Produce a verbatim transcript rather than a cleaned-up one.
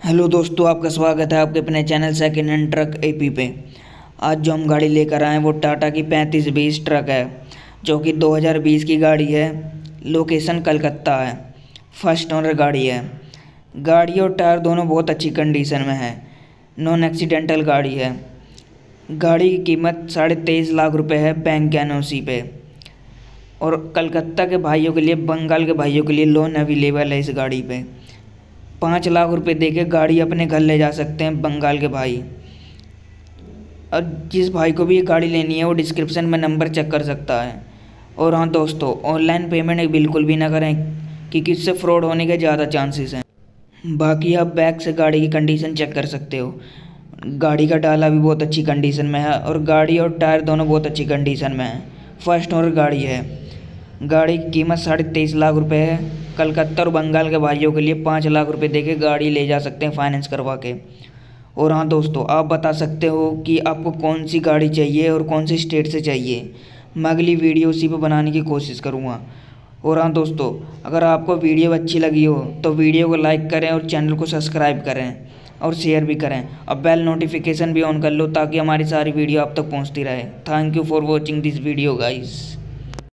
Hello दोस्तों, आपका स्वागत है आपके अपने channel second hand truck AP पे। आज जो हम गाड़ी लेकर आए हैं वो टाटा की पैंतीस बीस ट्रक है, जो कि दो हज़ार बीस की गाड़ी है। लोकेशन कलकत्ता है। फर्स्ट ओनर गाड़ी है। गाड़ी और टायर दोनों बहुत अच्छी कंडीशन में है। नॉन एक्सीडेंटल गाड़ी है। गाड़ी की कीमत साढ़े तेईस लाख रुपए है बैंक एन ओ सी पे। और कलकत्ता के भाइयों के लिए, बंगाल के भाइयों के लिए लोन अवेलेबल है इस गाड़ी पे। पाँच लाख रुपए देके गाड़ी अपने घर ले जा सकते हैं बंगाल के भाई। और जिस भाई को भी ये गाड़ी लेनी है वो डिस्क्रिप्शन में नंबर चेक कर सकता है। और हाँ दोस्तों, ऑनलाइन पेमेंट बिल्कुल भी ना करें क्योंकि इससे फ्रॉड होने के ज़्यादा चांसेस हैं। बाकी आप बैक से गाड़ी की कंडीशन चेक कर सकते हो। गाड़ी का डाला भी बहुत अच्छी कंडीशन में है और गाड़ी और टायर दोनों बहुत अच्छी कंडीशन में है। फर्स्ट ओनर गाड़ी है। गाड़ी की कीमत साढ़े तेईस लाख रुपए है। कलकत्ता और बंगाल के भाइयों के लिए पाँच लाख रुपए देके गाड़ी ले जा सकते हैं फाइनेंस करवा के। और हाँ दोस्तों, आप बता सकते हो कि आपको कौन सी गाड़ी चाहिए और कौन सी स्टेट से चाहिए। मैं अगली वीडियो उसी पे बनाने की कोशिश करूँगा। और हाँ दोस्तों, अगर आपको वीडियो अच्छी लगी हो तो वीडियो को लाइक करें और चैनल को सब्सक्राइब करें और शेयर भी करें। और बेल नोटिफिकेशन भी ऑन कर लो ताकि हमारी सारी वीडियो आप तक पहुँचती रहे। Thank you for watching this video guys.